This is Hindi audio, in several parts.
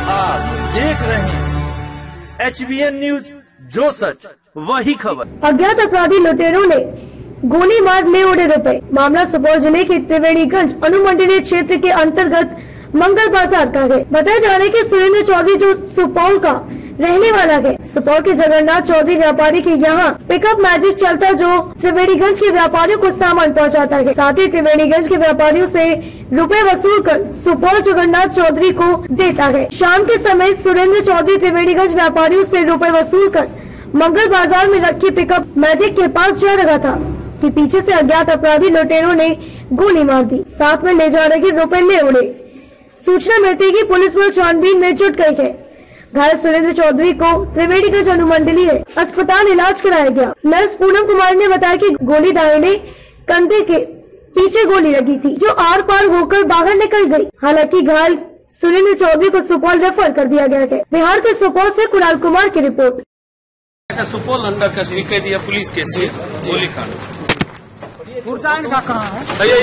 आप देख रहे हैं HBN न्यूज, जो सच वही खबर। अज्ञात अपराधी लुटेरों ने गोली मार ले उड़े रुपए। मामला सुपौल जिले के त्रिवेणीगंज अनुमंडलीय क्षेत्र के अंतर्गत मंगल बाजार का है। बताया जा रहा है कि सुरेंद्र चौधरी जो सुपौल का रहने वाला है, सुपौल के जगन्नाथ चौधरी व्यापारी के यहाँ पिकअप मैजिक चलता जो त्रिवेणीगंज के व्यापारियों को सामान पहुँचाता है। साथ ही त्रिवेणीगंज के व्यापारियों से रुपए वसूल कर सुपौल जगन्नाथ चौधरी को देता है। शाम के समय सुरेंद्र चौधरी त्रिवेणीगंज व्यापारियों से रुपए वसूल कर मंगल बाजार में रखी पिकअप मैजिक के पास जा रहा था कि पीछे से अज्ञात अपराधी लुटेरों ने गोली मार दी। साथ में ले जा रहे रुपए ले उड़े। सूचना मिलती ही पुलिस बल छानबीन में जुट गई है। घायल सुरेंद्र चौधरी को त्रिवेणीगंज अनुमंडलीय अस्पताल इलाज कराया गया। नर्स पूनम कुमार ने बताया कि गोली दाहिने कंधे के पीछे गोली लगी थी, जो आर पार होकर बाहर निकल गई। हालांकि घायल सुरेंद्र चौधरी को सुपौल रेफर कर दिया गया है। बिहार के सुपौल से कुणाल कुमार की रिपोर्ट। सुपौल अंडर कस्टडी कह दिया पुलिस केस से गोली कांड। का कहाँ है?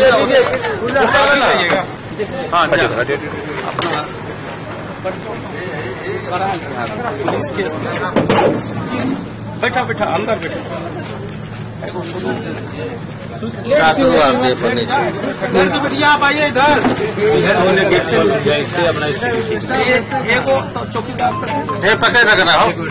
हाँ पुलिस केस बैठा बैठा अंदर बैठा आप आइए इधर। चौकीदार पकड़ रख रहा हो।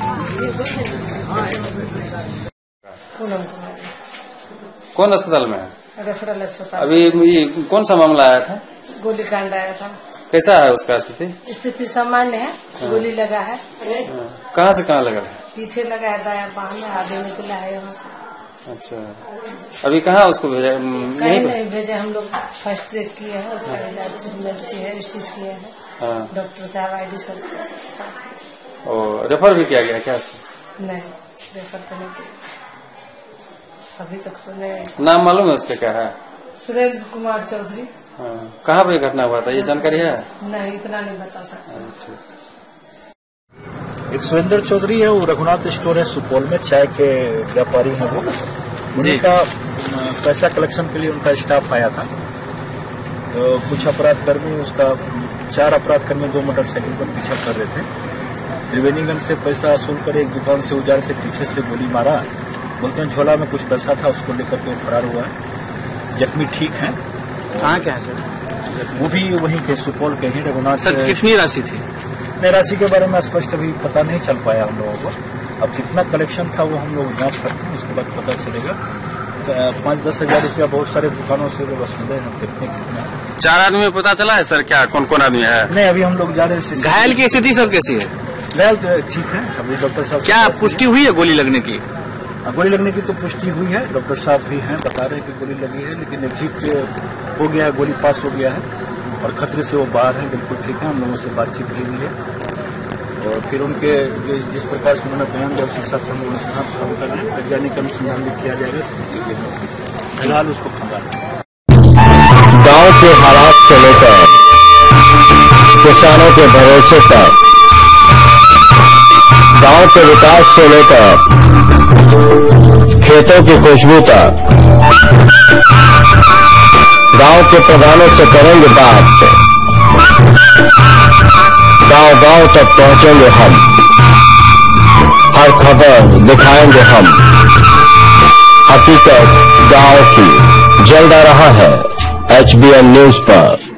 कौन अस्पताल में है? रेफरल अस्पताल। अभी कौन सा मामला आया था? गोली कांड आया था। कैसा है उसका स्थिति? स्थिति सामान्य है। गोली लगा है। कहाँ से कहाँ लगा है? पीछे लगा है, दाया बाह में, आगे निकला है यहाँ से। अच्छा, अभी कहाँ उसको भेजा? कहीं नहीं भेजे, हम लोग फर्स्ट ट्रीट किए हैं, उसका इलाज किया है, स्टिच किया है। डॉक्टर साहब ID साथ। और रेफर भी किया गया क्या उसको? नहीं, रेफर तो नहीं किया अभी तक तो नहीं। नाम मालूम है उसका क्या है? सुरेंद्र कुमार चौधरी। कहाँ पे घटना हुआ था, ये जानकारी है? नहीं, इतना नहीं बता सकता। एक सुरेंद्र चौधरी है, वो रघुनाथ स्टोर है सुपौल में, चाय के व्यापारी हैं वो। उनका पैसा कलेक्शन के लिए उनका स्टाफ आया था। तो कुछ अपराध कर्मी उसका 4 अपराध कर्मी 2 मोटरसाइकिल पर पीछा कर रहे थे। त्रिवेणीगंज से पैसा वसूल कर एक दुकान से उजाड़ के पीछे से गोली मारा। बोलते हैं झोला में कुछ पैसा था, उसको लेकर के फरार हुआ है। जख्मी ठीक है। कहाँ क्या है सर? वो भी वहीं के सुपौल के ही रघुनाथ। सर कितनी राशि थी? नहीं, राशि के बारे में स्पष्ट अभी पता नहीं चल पाया हम लोगों को। अब कितना कलेक्शन था वो हम लोग जांच करते हैं, उसके बाद पता चलेगा। 5-10 हजार रुपया बहुत सारे दुकानों से वसूले हैं। कितना 4 आदमी में पता चला है सर? क्या कौन कौन आदमी है? नहीं, अभी हम लोग जा रहे हैं। घायल की स्थिति सर कैसी है? घायल तो ठीक है। अभी डॉक्टर साहब क्या पुष्टि हुई है गोली लगने की? गोली लगने की तो पुष्टि हुई है। डॉक्टर साहब भी हैं, बता रहे हैं कि गोली लगी है, लेकिन एग्जिट हो गया है, गोली पास हो गया है और खतरे से वो बाहर है, बिल्कुल ठीक है। हम लोगों से बातचीत भी हुई है और फिर उनके जिस प्रकार से उन्होंने बयान दिया उस हिसाब से हम लोग काम कर रहे हैं। वैज्ञानिक अनुसंधान भी किया जाएगा। फिलहाल उसको खंगाल। गांव के हालात से लेकर किसानों के भरोसे तक, गांव के विकास से लेकर खेतों की खुशबू तक, गांव के प्रधानों से करेंगे बात। गांव-गांव तक पहुंचेंगे हम, हर खबर दिखाएंगे हम। हकीकत गांव की जल्द आ रहा है HBN न्यूज पर।